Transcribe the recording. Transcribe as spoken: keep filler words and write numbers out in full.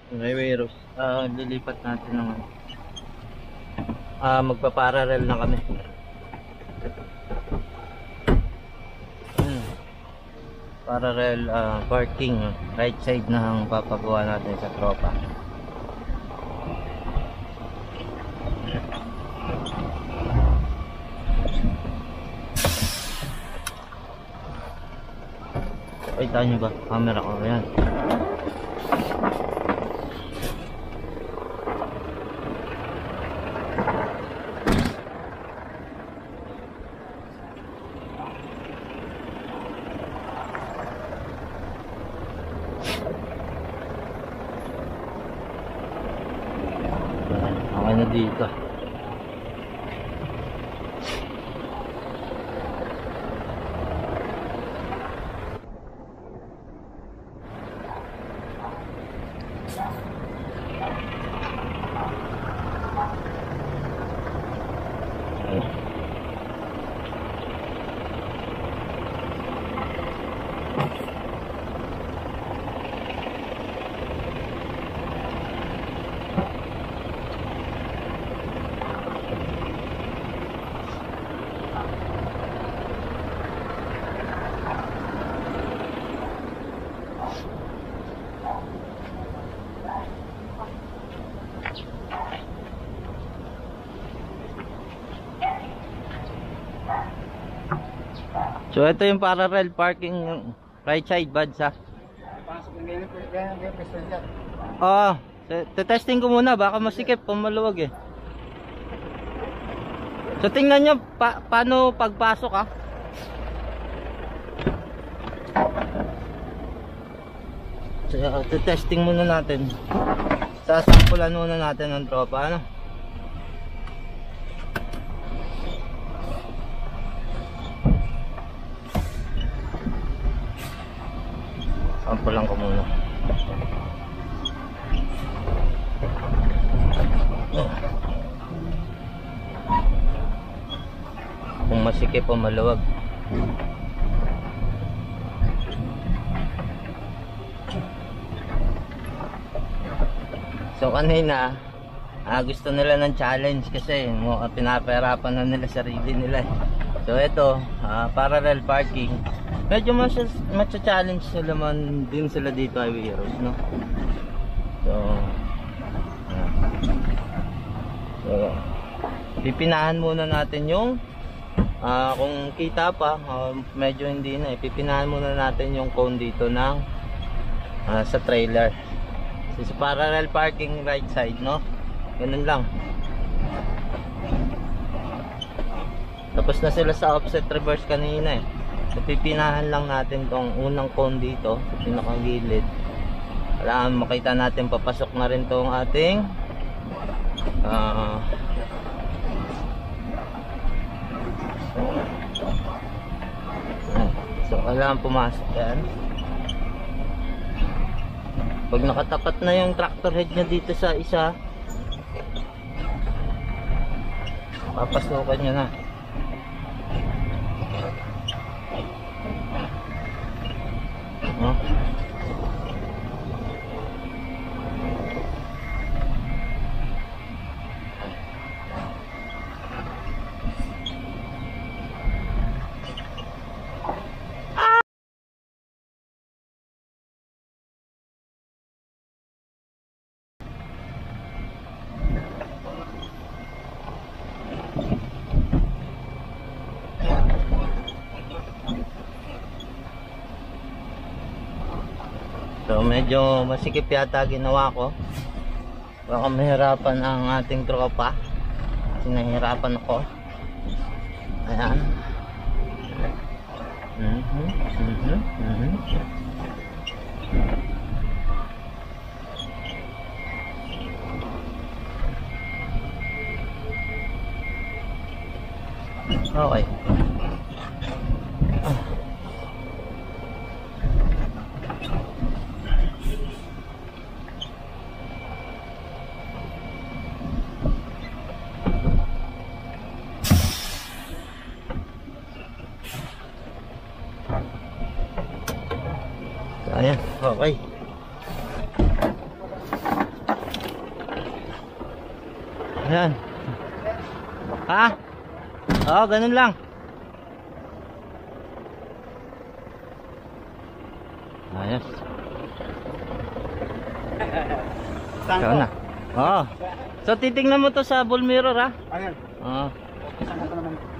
Rayweros, ah, lilipat natin ng ah, magpa-parallel na kami. Hmm. Parallel ah, parking, right side na ang papagawa natin sa tropa. Ay, tayo nyo ba? Camera ko, ayan. Okay na dito. So ito yung parallel parking right side buds ha. Oo, testing ko muna baka masikip kung maluwag eh. So tingnan nyo pa paano pagpasok ha. So testing muna natin. Sasampulan muna natin ng tropa ano. Sampulan ko muna. Kung masikip o maluwag. So kanina ah, gusto nila ng challenge kasi mo, pinapahirapan na nila sarili nila. So ito ah, parallel parking. Medyo matcha-challenge sila man din sila dito ay Heroes, no? So, uh, so pipinahan muna natin yung uh, kung kita pa, uh, medyo hindi na eh. Pipinahan muna natin yung cone dito ng uh, sa trailer. So, sa parallel parking right side, no? Ganun lang. Tapos na sila sa offset reverse kanina eh. So pipinahan lang natin tong unang cone dito sa pinakagilid. Kailangan makita natin papasok na rin tong ating uh, so kailangan pumasok yan. Pag nakatapat na yung tractor head nya dito sa isa, papasukan nyo na. Huh? So medyo masikip yata ginawa ko. Baka mahirapan ang ating tropa. Kasi nahihirapan ako. Ayan. Mm-hmm, mm-hmm, mm-hmm. Okay. Ah. Ayan, okay. Ayan. Ha? Oo, ganun lang. Ayos. Ikaw na. Oo. So titingnan mo to sa bull mirror ha. Ayan. Oo. Isang ko naman.